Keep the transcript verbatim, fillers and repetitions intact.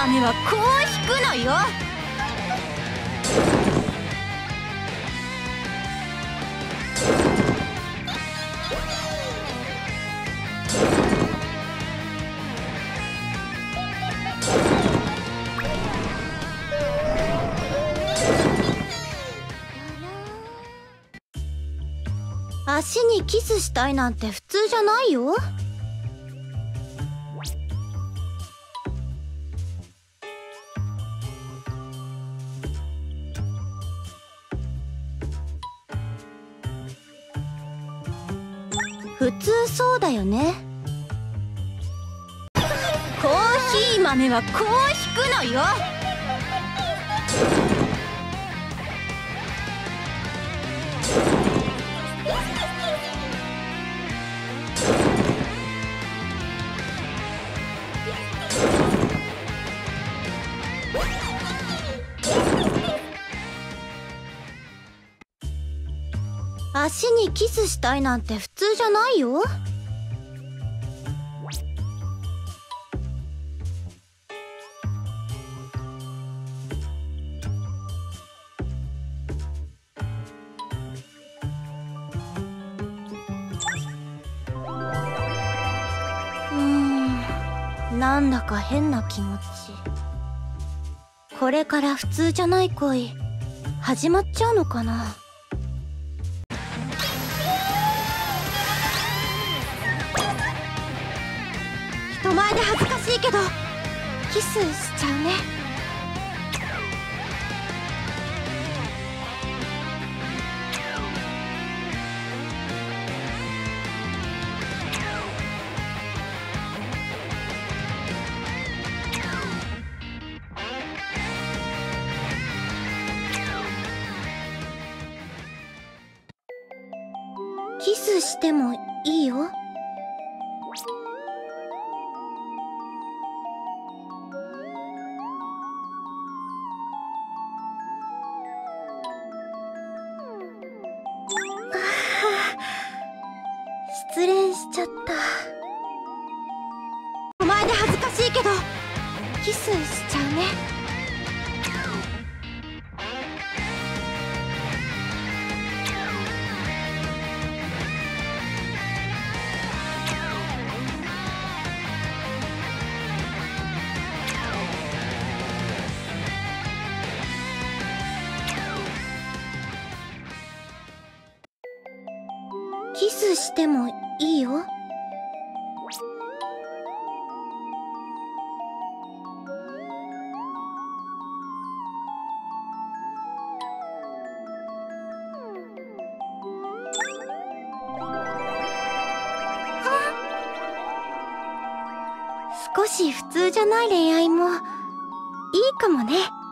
豆はこう引くのよ。足にキスしたいなんて普通じゃないよ。普通そうだよね。コーヒー豆はこう引くのよ。足にキスしたいなんて普通じゃないよ。うーん、なんだか変な気持ち。これから普通じゃない恋始まっちゃうのかな。人前で恥ずかしいけどキスしちゃうね。キスしてもいいよ。失恋しちゃった。お前で恥ずかしいけどキスしちゃうね。キスしてもいいよ。少し普通じゃない恋愛もいいかもね。